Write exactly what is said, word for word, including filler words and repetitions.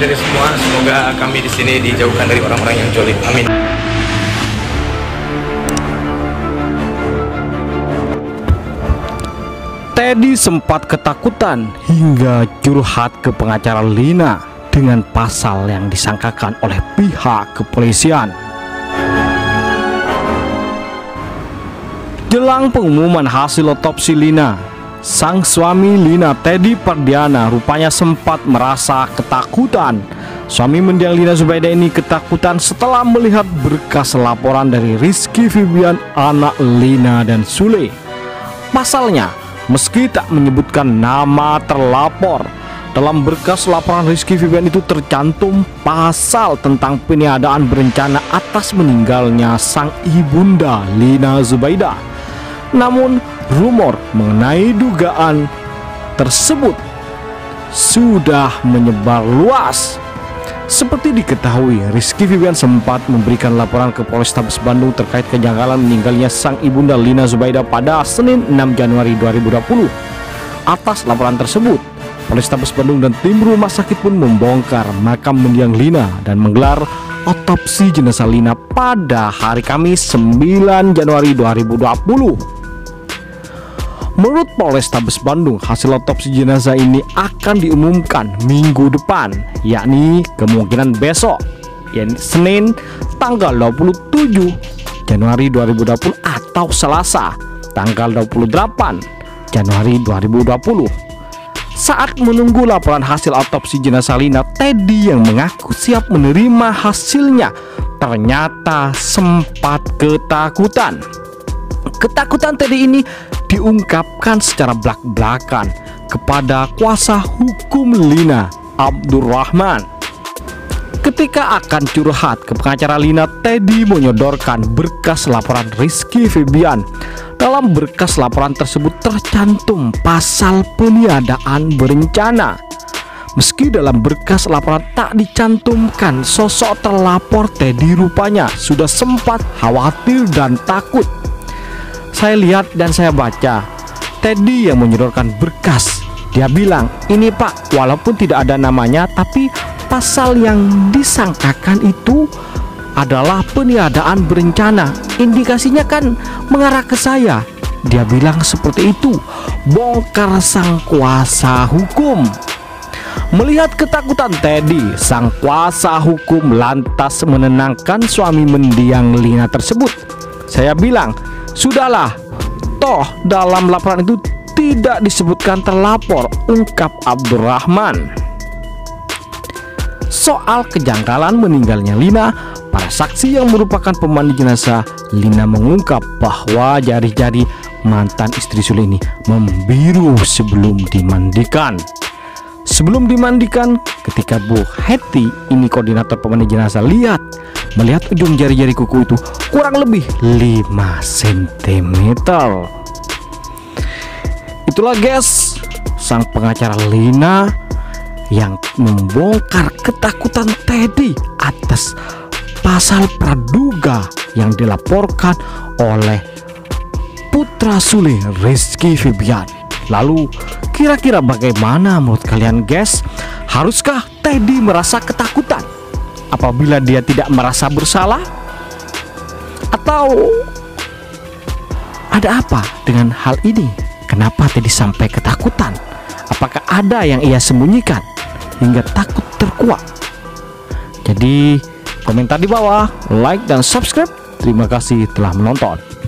dari semua. Semoga kami di sini dijauhkan dari orang-orang yang jolim. Amin. Teddy sempat ketakutan hingga curhat ke pengacara Lina dengan pasal yang disangkakan oleh pihak kepolisian. Jelang pengumuman hasil otopsi Lina, sang suami Lina, Teddy Pardiana, rupanya sempat merasa ketakutan. Suami mendiang Lina Zubaidah ini ketakutan setelah melihat berkas laporan dari Rizky Febian, anak Lina dan Sule. Pasalnya, meski tak menyebutkan nama terlapor, dalam berkas laporan Rizky Febian itu tercantum pasal tentang peniadaan berencana atas meninggalnya sang ibunda Lina Zubaidah. Namun rumor mengenai dugaan tersebut sudah menyebar luas. Seperti diketahui, Rizky Febian sempat memberikan laporan ke Polrestabes Bandung terkait kejanggalan meninggalnya sang ibunda Lina Zubaidah pada Senin enam Januari dua ribu dua puluh. Atas laporan tersebut, Polrestabes Bandung dan tim rumah sakit pun membongkar makam mendiang Lina dan menggelar otopsi jenazah Lina pada hari Kamis sembilan Januari dua ribu dua puluh. Menurut Polrestabes Bandung, hasil otopsi jenazah ini akan diumumkan minggu depan, yakni kemungkinan besok, yakni Senin tanggal dua puluh tujuh Januari dua ribu dua puluh atau Selasa tanggal dua puluh delapan Januari dua ribu dua puluh. Saat menunggu laporan hasil otopsi jenazah Lina, Teddy yang mengaku siap menerima hasilnya ternyata sempat ketakutan. Ketakutan Teddy ini diungkapkan secara belak-belakan kepada kuasa hukum Lina, Abdurrahman. Ketika akan curhat ke pengacara Lina, Teddy menyodorkan berkas laporan Rizky Febian. Dalam berkas laporan tersebut tercantum pasal peniadaan berencana. Meski dalam berkas laporan tak dicantumkan sosok terlapor, Teddy rupanya sudah sempat khawatir dan takut. Saya lihat dan saya baca, Teddy yang menyodorkan berkas. Dia bilang, ini Pak, walaupun tidak ada namanya, tapi pasal yang disangkakan itu adalah peniadaan berencana. Indikasinya kan mengarah ke saya. Dia bilang seperti itu. Bongkar sang kuasa hukum. Melihat ketakutan Teddy, sang kuasa hukum lantas menenangkan suami mendiang Lina tersebut. Saya bilang, sudahlah, toh dalam laporan itu tidak disebutkan terlapor, ungkap Abdurrahman. Soal kejanggalan meninggalnya Lina, para saksi yang merupakan pemandu jenazah Lina mengungkap bahwa jari-jari mantan istri Sule ini membiru sebelum dimandikan. Sebelum dimandikan, ketika Bu Hetty, ini koordinator pemandu jenazah, lihat melihat ujung jari-jari kuku itu kurang lebih lima sentimeter. Itulah guys, sang pengacara Lina yang membongkar ketakutan Teddy atas pasal praduga yang dilaporkan oleh putra Sule, Rizky Febian. Lalu kira-kira bagaimana menurut kalian guys? Haruskah Teddy merasa ketakutan apabila dia tidak merasa bersalah? Atau ada apa dengan hal ini? Kenapa Teddy sampai ketakutan? Apakah ada yang ia sembunyikan hingga takut terkuak? Jadi komentar di bawah, like dan subscribe. Terima kasih telah menonton.